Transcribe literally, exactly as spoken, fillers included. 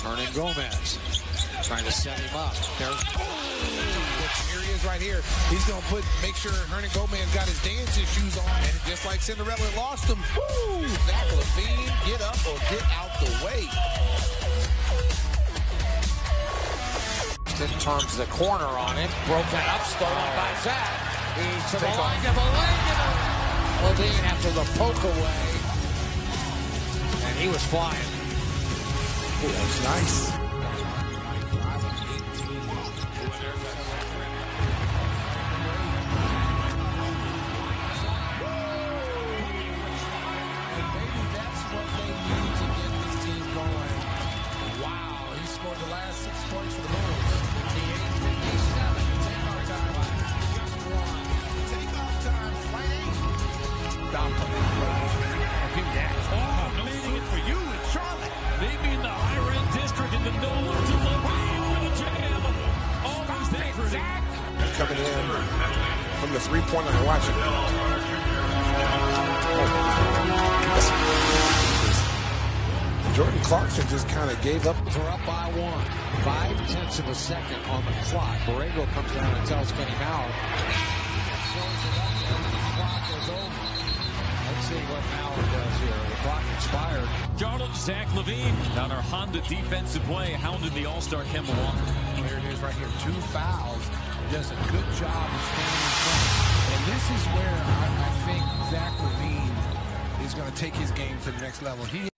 Hernan Gomez trying to set him up. There's here he is right here. He's going to put make sure Hernan Gomez got his dancing shoes on. And just like Cinderella lost him, woo! Zach LaVine, get up or get out the way. Then turns the corner on it. Broken up, stolen by Zach. He's to the line of a leg. LaVine after the poke away. And he was flying. Ooh, that was nice. Coming in from the three-point line. Watch it. Oh. Jordan Clarkson just kind of gave up. We're up by one. Five tenths of a second on the clock. Borrego comes down and tells Kenny Mauer. The clock is over. Let's see what Mauer does here. The clock expired. Charlotte, Zach LaVine on our Honda defensive play, hounded the All-Star Kemba Walker. Here it is right here. Two fouls. Does a good job of staying in front. And this is where I, I think Zach LaVine is going to take his game to the next level. He